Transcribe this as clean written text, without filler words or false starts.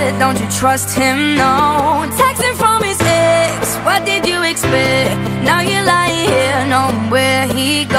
said, don't you trust him, no. Texting from his ex, what did you expect? Now you're lying here, knowing where he goes.